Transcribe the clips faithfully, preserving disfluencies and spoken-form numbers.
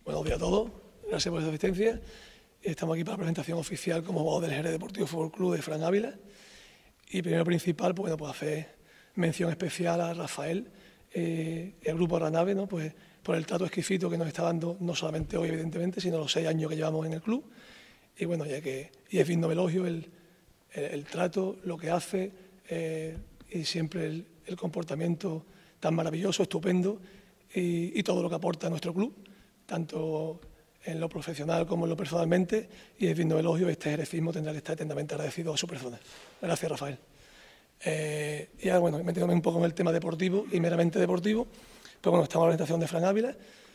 Buenos días a todos, gracias por su asistencia. Estamos aquí para la presentación oficial como jugador del Jerez Deportivo Fútbol Club de Fran Ávila. Y primero principal, pues, bueno, pues hacer mención especial a Rafael, eh, el grupo Arranave, ¿no? Pues por el trato exquisito que nos está dando, no solamente hoy, evidentemente, sino los seis años que llevamos en el club. Y bueno, ya que y es digno de elogio el, el, el trato, lo que hace eh, y siempre el, el comportamiento tan maravilloso, estupendo y, y todo lo que aporta a nuestro club, tanto en lo profesional como en lo personalmente, y es digno de elogio. Este jerecismo tendrá que estar eternamente agradecido a su persona. Gracias, Rafael. Eh, y ahora, bueno, metiéndome un poco en el tema deportivo y meramente deportivo, pues bueno, estamos en la presentación de Fran Ávila.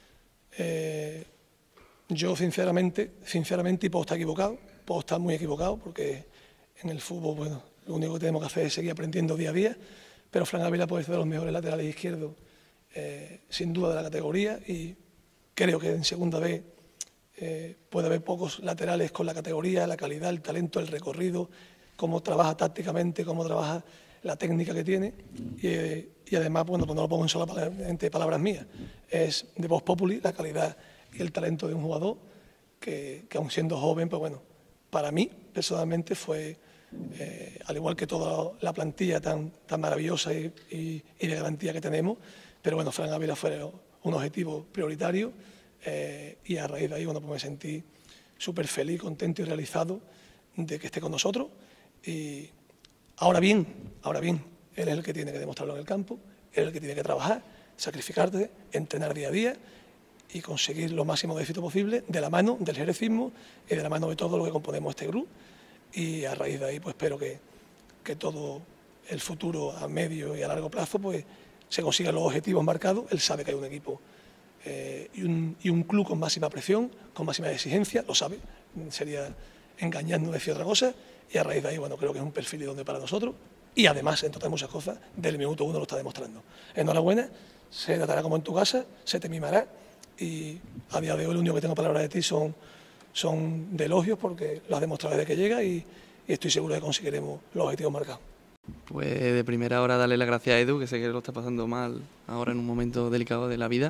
Eh, yo, sinceramente, sinceramente, y puedo estar equivocado, puedo estar muy equivocado, porque en el fútbol, bueno, lo único que tenemos que hacer es seguir aprendiendo día a día, pero Fran Ávila puede ser de los mejores laterales izquierdos, eh, sin duda, de la categoría, y creo que en segunda vez eh, puede haber pocos laterales con la categoría, la calidad, el talento, el recorrido, cómo trabaja tácticamente, cómo trabaja la técnica que tiene, y, eh, y además, bueno, pues no lo pongo en solamente palabras mías, es de vox populi la calidad y el talento de un jugador que, que aun siendo joven, pues bueno, para mí personalmente fue, eh, al igual que toda la plantilla tan, tan maravillosa y, y, y de garantía que tenemos, pero bueno, Fran Ávila fue un objetivo prioritario, eh, y a raíz de ahí, bueno, pues me sentí súper feliz, contento y realizado de que esté con nosotros. Y ahora bien, ahora bien, él es el que tiene que demostrarlo en el campo, él es el que tiene que trabajar, sacrificarte, entrenar día a día y conseguir lo máximo de éxito posible de la mano del jerecismo y de la mano de todo lo que componemos este grupo. Y a raíz de ahí, pues espero que, que todo el futuro a medio y a largo plazo, pues se consigan los objetivos marcados. Él sabe que hay un equipo eh, y, un, y un club con máxima presión, con máxima exigencia, lo sabe, sería engañando decir otra cosa. Y a raíz de ahí, bueno, creo que es un perfil idóneo para nosotros. Y además, entre otras muchas cosas, del minuto uno lo está demostrando. Enhorabuena, se tratará como en tu casa, se te mimará. Y a día de hoy lo único que tengo palabras de ti son, son de elogios, porque lo has demostrado desde que llega, y, y estoy seguro de que conseguiremos los objetivos marcados. Pues de primera hora darle las gracias a Edu, que sé que lo está pasando mal ahora en un momento delicado de la vida,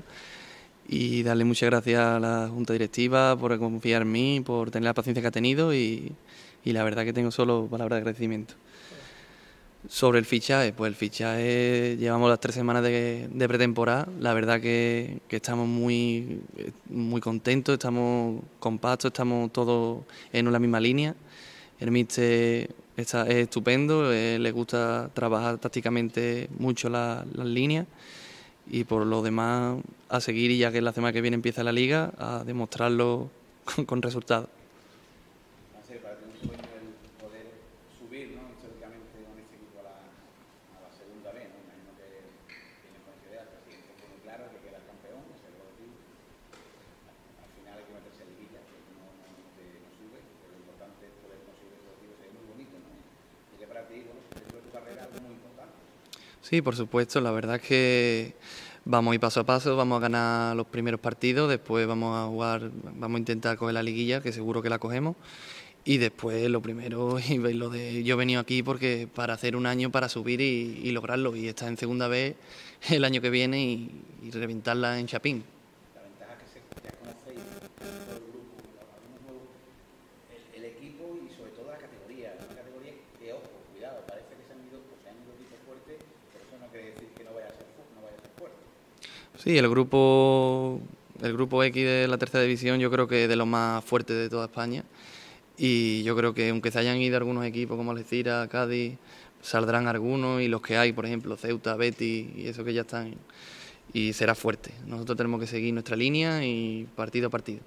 y darle muchas gracias a la Junta Directiva por confiar en mí, por tener la paciencia que ha tenido, y, y la verdad que tengo solo palabras de agradecimiento. Sobre el fichaje, pues el fichaje, llevamos las tres semanas de, de pretemporada, la verdad que, que estamos muy, muy contentos, estamos compactos, estamos todos en la misma línea. El míster está, es estupendo, eh, le gusta trabajar tácticamente mucho la, las líneas, y por lo demás a seguir, y ya que la semana que viene empieza la liga, a demostrarlo con, con resultados. Sí, por supuesto, la verdad es que vamos a ir paso a paso, vamos a ganar los primeros partidos, después vamos a jugar, vamos a intentar coger la liguilla, que seguro que la cogemos, y después lo primero, y lo de yo he venido aquí porque para hacer un año para subir y, y lograrlo, y estar en segunda vez el año que viene y, y reventarla en Chapín. Sí, el grupo, el grupo X de la tercera división yo creo que es de los más fuertes de toda España, y yo creo que aunque se hayan ido algunos equipos como Algeciras, Cádiz, saldrán algunos, y los que hay, por ejemplo, Ceuta, Betis y eso que ya están, y será fuerte. Nosotros tenemos que seguir nuestra línea y partido a partido.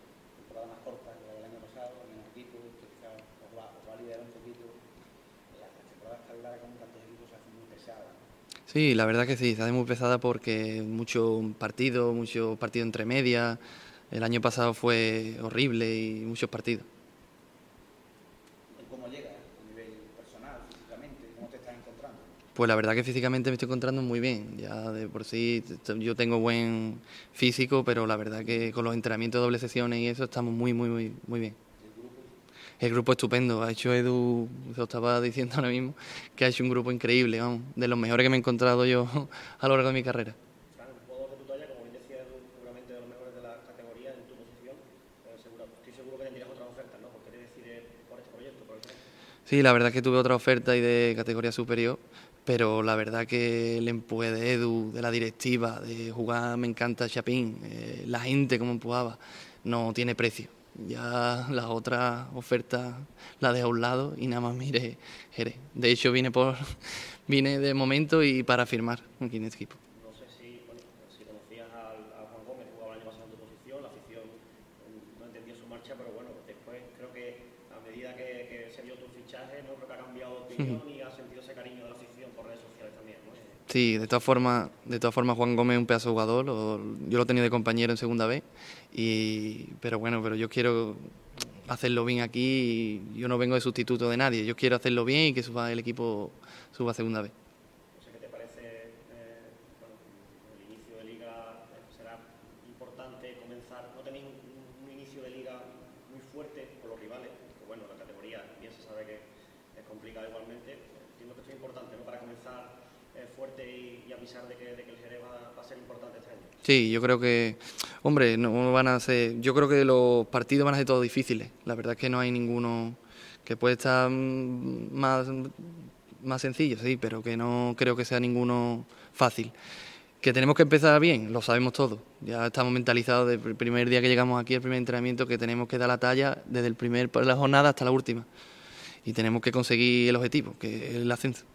Sí, la verdad que sí, se hace muy pesada porque muchos partidos, muchos partidos entre medias. El año pasado fue horrible y muchos partidos. ¿Cómo llegas a nivel personal, físicamente? ¿Cómo te estás encontrando? Pues la verdad que físicamente me estoy encontrando muy bien. Ya de por sí yo tengo buen físico, pero la verdad que con los entrenamientos de doble sesiones y eso estamos muy, muy, muy, muy bien. El grupo estupendo, ha hecho Edu, se lo estaba diciendo ahora mismo, que ha hecho un grupo increíble, vamos, de los mejores que me he encontrado yo a lo largo de mi carrera. Un jugador de tu talla, como bien decía Edu, seguramente de los mejores de la categoría, en tu posición. seguro, estoy seguro que tendrías otras ofertas, ¿no? ¿Por qué te decides por este proyecto, por el tren? Sí, la verdad es que tuve otra oferta y de categoría superior, pero la verdad que el empuje de Edu, de la directiva, de jugar me encanta Chapín, eh, la gente como empujaba, no tiene precio. Ya las otras ofertas las dejé a un lado y nada más mire Jerez. De hecho vine por vine de momento y para firmar aquí en este equipo. No sé si, bueno, si conocías al, a Juan Gómez, jugaba el año pasado en tu posición, la afición no entendía su marcha, pero bueno, después creo que a medida que, que se dio tu fichaje, no creo que ha cambiado de opinión y ha sentido ese cariño de la afición por redes sociales también, ¿no? Sí, de todas formas, de todas formas Juan Gómez es un pedazo de jugador, lo- yo lo he tenido de compañero en segunda vez, y, pero bueno, pero yo quiero hacerlo bien aquí y yo no vengo de sustituto de nadie, yo quiero hacerlo bien y que suba el equipo suba a segunda vez. No sé qué te parece, eh, bueno, el inicio de liga eh, será importante comenzar, no tenéis un, un inicio de liga muy fuerte con los rivales, que bueno, la categoría bien se sabe que es complicada igualmente, entiendo que esto es importante, ¿no? Para comenzar eh, fuerte y, y avisar de que, de que el Jerez va, va a ser importante este año. Sí, yo creo que, hombre, no van a ser, yo creo que los partidos van a ser todos difíciles, la verdad es que no hay ninguno que puede estar mm, más, más sencillo, sí, pero que no creo que sea ninguno fácil. Que tenemos que empezar bien, lo sabemos todos. Ya estamos mentalizados desde el primer día que llegamos aquí, el primer entrenamiento, que tenemos que dar la talla desde el primer la jornada hasta la última. Y tenemos que conseguir el objetivo, que es el ascenso.